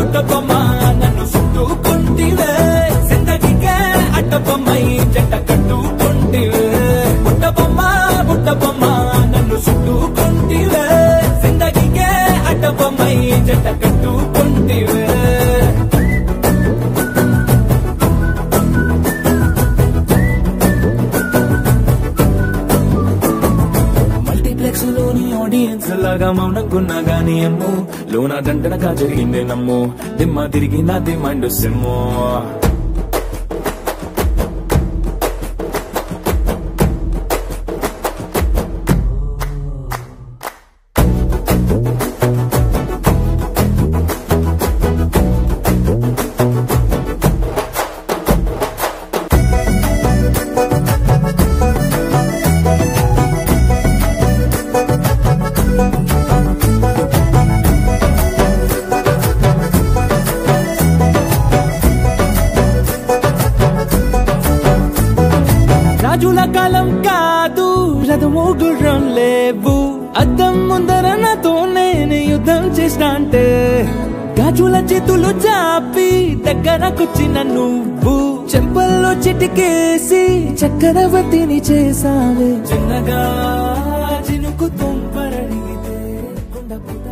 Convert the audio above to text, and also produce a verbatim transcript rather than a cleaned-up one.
బుట్టబొమ్మ నన్ను చుట్టుకుంటివే జిందగీకే అడ్డబొమ్మై జంట కట్టుకుంటివే బుట్టబొమ్మ బుట్టబొమ్మ నన్ను చుట్టుకుంటివే జిందగీకే అడ్డబొమ్మై జంట కట్టుకుంటివే లోని ఆడియన్స్ లాగా మౌనంకున్నా గానీ అమ్ము లోన దండనగా జరిగిందే నమ్ము దిమ్మ తిరిగి నాది మైండ్ సిమ్ము రాజుల కాలం కాదు రథము గుర్రం లేవు అద్దం ముందర నాతో నేను యుద్ధం చేస్తా అంటే గాజుల చేతులు చాపి దగ్గరకొచ్చిన నువ్వు చెంపల్లో చిటికేసి చక్రవర్తిని చేసావే చిన్నగా చినుకు తుంపరడిగితే